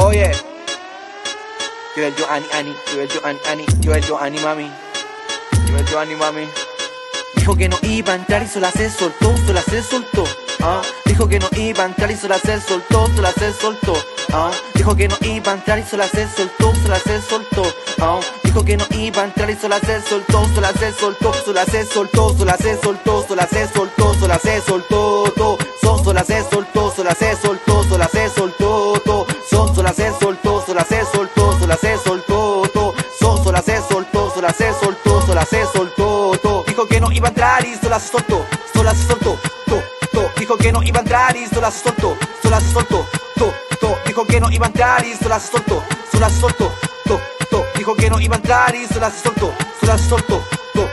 Oye, yo el Joanny, yo el Joanny, yo el Joanny mami, yo el Joanny mami. Dijo que no iba a entrar y sola se soltó, sola se soltó. Dijo que no iba a entrar y sola se soltó, sola se soltó. Dijo que no iba a entrar y sola se soltó, sola se soltó. Dijo que no iba a entrar y sola se soltó, sola se soltó, sola se soltó, sola se soltó, sola se soltó, sola se soltó, sola se soltó, sola se soltó, sola se soltó, sola se soltó, sola se soltó, sola se soltó, sola se soltó, sola se soltó, sola se soltó. Dijo que no iba a entrar y sola se soltó, sola se soltó. Dijo que no iba a entrar y sola se soltó, sola se soltó. Dijo que no iba a entrar y sola se soltó, sola se soltó. Dijo que no iba a entrar y sola se soltó, sola se soltó.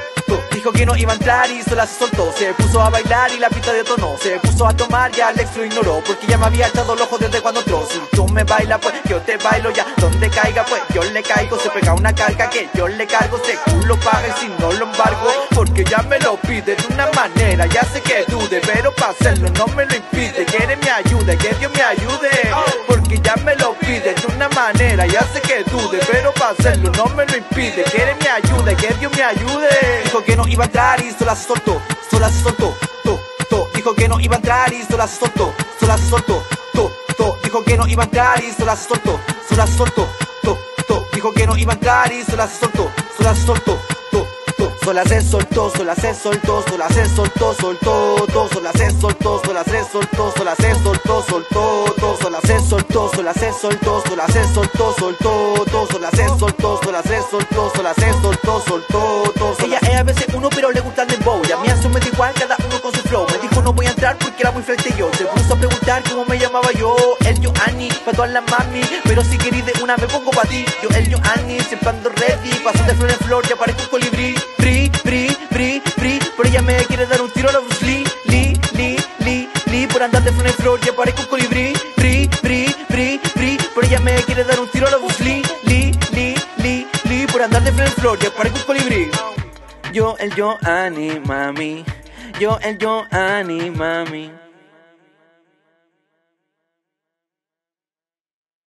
Dijo que no iba a entrar y sola se soltó. Se puso a bailar y la pista detonó. Se puso a tomar y Alex lo ignoró, porque ya me había echado el ojo desde cuando entró. Si tú me bailas pues yo te bailo ya, donde caiga pues yo le caigo. Se pega una carga que yo le cargo, ese culo paga y si no lo embargo, porque ya me lo pide de una manera, ya sé que dude, pero para hacerlo no me lo impide. Quiere mi ayuda, que Dios me ayude, porque ya me lo pide de una manera, ya sé que dude, pero para hacerlo no me lo impide. Quiere mi ayuda, que Dios me ayude. Dijo que no iba a entrar y sola se soltó, sola se soltó. Dijo que no iba a entrar y sola se soltó, sola se soltó. Dijo que no iba a entrar y sola se soltó, sola se soltó. Dijo que no iba a entrar y sola se soltó, sola se soltó. Sola se soltó, sola se soltó, sola se soltó, soltó, sola se soltó, sola se soltó, sola se soltó, soltó, sola se soltó, sola se soltó, sola se soltó, soltó, sola se soltó, sola se soltó, sola se soltó, soltó. Ella es a veces uno pero le gusta el dembow, y a mí eso me da igual, cada uno con su flow. Me dijo no voy a entrar porque era muy frente yo. Se puso a preguntar cómo me llamaba yo, el Joanny, pa' todas las mami, pero si querís de una me pongo pa' ti. Yo el Joanny, siempre ando ready, paso de flor en flor, ya parezco un colibrí. Por ella me quiere dar un tiro a la Bruce Lee. Por andar de flor en flor, ya parezco un colibrí. Por ella me quiere dar un tiro a la Bruce Lee. Por andar de flor en flor, ya parezco un colibrí. Yo el Joanny, mami. Yo el Joanny, mami.